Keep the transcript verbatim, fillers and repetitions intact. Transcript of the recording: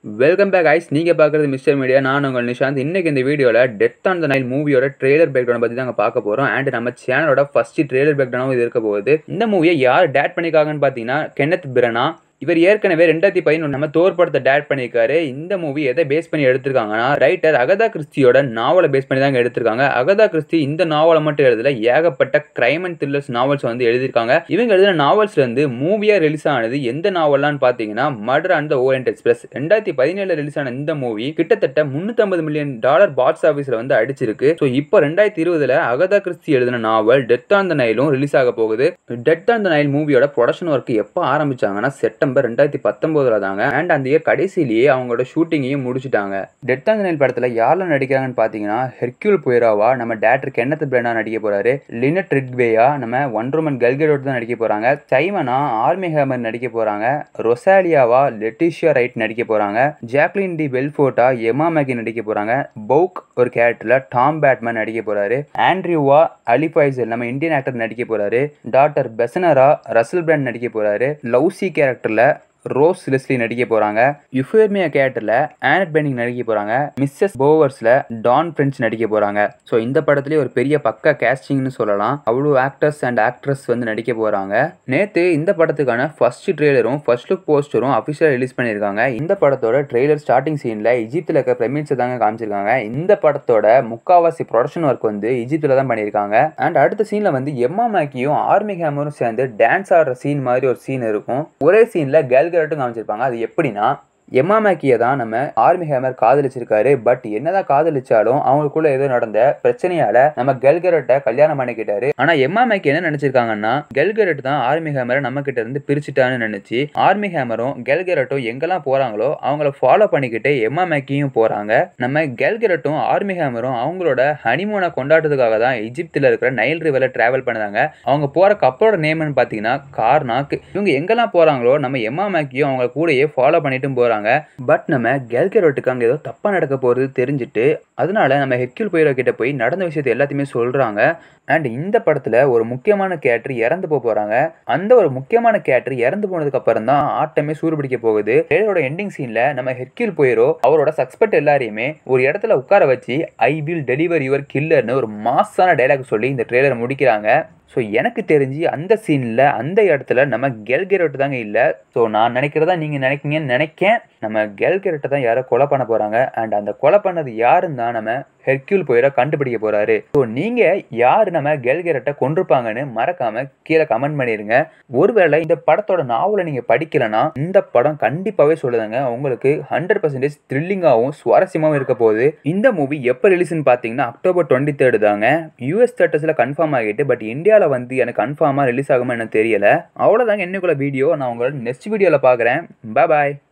Welcome back ice. நீங்கள் பார்க்குறது mister media. நான் உங்கள் நிஷாந்த். இன்றைக்கி இந்த வீடியோவில் டெத் ஆன் த நைல் மூவியோட ட்ரெய்லர் பேக்டவுன் பற்றி தாங்க பார்க்க போகிறோம். அண்ட் நம்ம சேனலோட ஃபர்ஸ்ட் ட்ரெய்லர் பேக்டவுனும் இது இருக்க போகுது. இந்த மூவியை யார் டேட் பண்ணியிருக்காங்கன்னு பார்த்தீங்கன்னா கென்னத் பிரனா. இவர் ஏற்கனவே ரெண்டாயிரத்தி பதினொன்று நம்ம தோர் படத்தை டேட் பண்ணியிருக்காரு. இந்த மூவி எதை பேஸ் பண்ணி எடுத்திருக்காங்கன்னா ரைட்டர் அகதா கிறிஸ்டியோட நாவலை பேஸ் பண்ணி தாங்க எடுத்திருக்காங்க. அகதா கிறிஸ்டி இந்த நாவலை மட்டும் எழுதல, ஏகப்பட்ட கிரைம் அண்ட் த்ரில்லர்ஸ் நாவல்ஸ் வந்து எழுதியிருக்காங்க. இவங்க எழுதின நாவல்ஸ்ல இருந்து மூவியா ரிலீஸ் ஆனது எந்த நாவல்லான்னு பார்த்தீங்கன்னா murder and the Orient Express. ரெண்டாயிரத்தி பதினேழுல ரிலீஸ் ஆன இந்த மூவி கிட்டத்தட்ட முன்னூத்தி ஐம்பது மில்லியன் டாலர் பாக்ஸ் ஆஃபீஸ்ல வந்து அடிச்சிருக்கு. ஸோ இப்போ ரெண்டாயிரத்தி இருபதுல அகதா கிறிஸ்டி எழுதின நாவல் டெத் ஆன் த நைலும் ரிலீஸ் ஆக போகுது. டெத் ஆன் த நைல் மூவியோட ப்ரொடக்ஷன் ஒர்க் எப்போ ஆரம்பிச்சாங்கன்னா செப்டம்பர் ரெண்டாயிரத்தி பத்தொன்பதுல தாங்க. அண்ட் அந்த இயர் கடைசியிலேயே அவங்களோட ஷூட்டிங்கையும் முடிச்சுட்டாங்க. டெத் ஆன் த நைல் படத்துல யாரெல்லாம் நடிக்கிறாங்கன்னு பாத்தீங்கன்னா ஹெர்க்யூல் பொய்ராவா நம்ம டேரக்டர் கென்னத் பிரனா நடிக்க போறாரு. லினட் ரிட்வேயா நம்ம ஒண்டர்மன் கல்கடோட் தான் நடிக்க போறாங்க. சைமனா ஆர்மி ஹேமர் நடிக்க போறாங்க. ரொசாலியாவா லெட்டிஷியா ரைட் நடிக்க போறாங்க. ஜாக்லின் டி பெல்ஃபோர்ட்டா எமா மேகி நடிக்க போறாங்க. பவுக் ஒரு கேரக்டர்ல டாம் பேட்மேன் நடிக்க போறாரு. ஆண்ட்ரியூவா அலிஃபைசல் நம்ம இந்தியன் ஆக்டர் நடிக்க போறாரு. டாக்டர் பெசனரா ரசல் பிராண்ட் நடிக்க போறாரு. லவ்சி கேரக்டர்ல ரோஸ் லெஸ்லி நடிக்க போறாங்க. யுஃபேர்மியா கேரக்டர்ல ஆனட் பெனிங் நடிக்க போறாங்க. மிஸ்ஸஸ் போவர்ஸ்ல டான் பிரெஞ்ச் நடிக்க போறாங்க. ஸோ இந்த படத்துலேயே ஒரு பெரிய பக்கா கேஸ்டிங்னு சொல்லலாம். அவ்வளோ ஆக்டர்ஸ் அண்ட் ஆக்ட்ரஸ் வந்து நடிக்க போறாங்க. நேற்று இந்த படத்துக்கான ஃபர்ஸ்ட் ட்ரெய்லரும் ஃபர்ஸ்ட் லுக் போஸ்டரும் அஃபிஷியலாக ரிலீஸ் பண்ணியிருக்காங்க. இந்த படத்தோட ட்ரெய்லர் ஸ்டார்டிங் சீன்ல இஜிப்தில் இருக்க பிரமிட்ஸை தாங்க காமிச்சிருக்காங்க. இந்த படத்தோட முக்காவாசி ப்ரொடக்ஷன் ஒர்க் வந்து இஜிப்தில் தான் பண்ணியிருக்காங்க. அண்ட் அடுத்த சீன்ல வந்து எம்மா மேக்கியும் ஆர்மி ஹேமரும் சேர்ந்து டான்ஸ் ஆடுற சீன் மாதிரி ஒரு சீன் இருக்கும். ஒரே சீன்ல கேல் காமிச்சிருப்பாங்க. அது எப்படின்னா எம்மா மேக்கியை தான் நம்ம ஆர்மி ஹேமர் காதலிச்சிருக்காரு. பட் என்னதான் காதலிச்சாலும் அவங்களுக்குள்ள ஏதோ நடந்த பிரச்சனையால நம்ம கெல்கரட்டை கல்யாணம் பண்ணிக்கிட்டாரு. ஆனா எம்மா மேக்கி என்ன நினைச்சிருக்காங்கன்னா கெல்கரட் தான் ஆர்மி ஹேமரை நம்ம கிட்ட இருந்து பிரிச்சுட்டான்னு நினைச்சு ஆர்மி ஹேமரும் கெல்கரட்டும் எங்கெல்லாம் போறாங்களோ அவங்கள ஃபாலோ பண்ணிக்கிட்டு எம்மா மேக்கியும் போறாங்க. நம்ம கெல்கரட்டும் ஆர்மி ஹேமரும் அவங்களோட ஹனிமூனை கொண்டாடுறதுக்காக தான் எகிப்தில் இருக்கிற நைல் ரிவர்ல டிராவல் பண்ணாங்க. அவங்க போற கப்பலோட நேம்னு பாத்தீங்கன்னா கார்னாக். இவங்க எங்கெல்லாம் போறாங்களோ நம்ம எம்மா மேக்கியும் அவங்க கூடயே ஃபாலோ பண்ணிட்டும் போறாங்க. பட் நம்ம கெல்கரோட்டுக்கு அங்க ஏதோ தப்பா நடக்க போறது தெரிஞ்சுட்டு அதனால நம்ம ஹெர்க்யூல் பொய்ரா கிட்ட போய் நடந்த விஷயத்தை எல்லாத்தையுமே சொல்றாங்க. அண்ட் இந்த படத்துல ஒரு முக்கியமான கேரக்டர் இறந்து போக போறாங்க. அந்த ஒரு முக்கியமான கேரக்டர் இறந்து போனதுக்கு அப்புறம் தான் ஆட்டமே சூடுபிடிக்க போகுது. ட்ரெய்லரோட எண்டிங் சீன்ல நம்ம ஹெர்க்யூல் பொய்ரோ அவரோட சஸ்பெக்ட் எல்லாரையுமே ஒரு இடத்துல உட்கார வச்சு ஐ வில் டெலிவர் யுவர் கில்லர்னு ஒரு மாசான டைலாக் சொல்லி இந்த ட்ரெய்லரை முடிக்கிறாங்க. ஸோ எனக்கு தெரிஞ்சு அந்த சீனில் அந்த இடத்துல நம்ம கெல்கரோட் தாங்க இல்லை. ஸோ நான் நினைக்கிறதா நீங்கள் நினைக்கிங்கன்னு நினைக்கேன். நம்ம கெல்கரோட்டை தான் யாரோ கொலை பண்ண போகிறாங்க. அண்ட் அந்த கொலை பண்ணது யாருன்னு தான் நம்ம ஹெர்க்யூல் பொய்ரா கண்டுபிடிக்க போகிறாரு. ஸோ நீங்கள் யார் நம்ம கெல்கரோட்டை கொண்டிருப்பாங்கன்னு மறக்காமல் கீழே கமெண்ட் பண்ணிடுங்க. ஒருவேளை இந்த படத்தோட நாவலை நீங்கள் படிக்கலைன்னா இந்த படம் கண்டிப்பாகவே சொல்லுதாங்க உங்களுக்கு ஹண்ட்ரட் பர்சன்டேஜ் த்ரில்லிங்காகவும் சுவாரஸ்யமாகவும் இருக்க போகுது. இந்த மூவி எப்போ ரிலீஸ்ன்னு பார்த்தீங்கன்னா அக்டோபர் டுவெண்ட்டி தேர்டு தாங்க. யூஎஸ் தேட்டர்ஸில் கன்ஃபார்ம் ஆகிட்டு பட் இந்தியாவில் வந்து எனக்கு கன்ஃபார்மாக ரிலீஸ் ஆகுமா எனக்கு தெரியல. அவ்வளோதாங்க இன்னைக்குள்ள வீடியோ. நான் உங்களோட நெக்ஸ்ட் வீடியோவில் பார்க்குறேன். பாய் பாய்.